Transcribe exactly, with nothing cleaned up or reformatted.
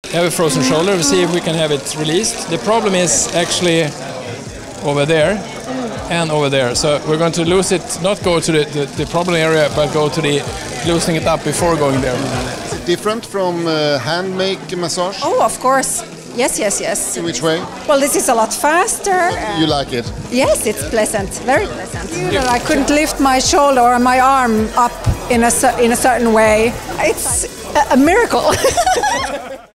have a frozen shoulder. We'll see if we can have it released. The problem is actually over there and over there. So we're going to lose it, not go to the, the, the problem area, but go to the loosening it up before going there. Is it different from uh, hand-make massage? Oh, of course. Yes, yes, yes. In which way? Well, this is a lot faster. You like it? Yes, it's pleasant, very pleasant. I couldn't lift my shoulder or my arm up in a, in a certain way. It's a, a miracle.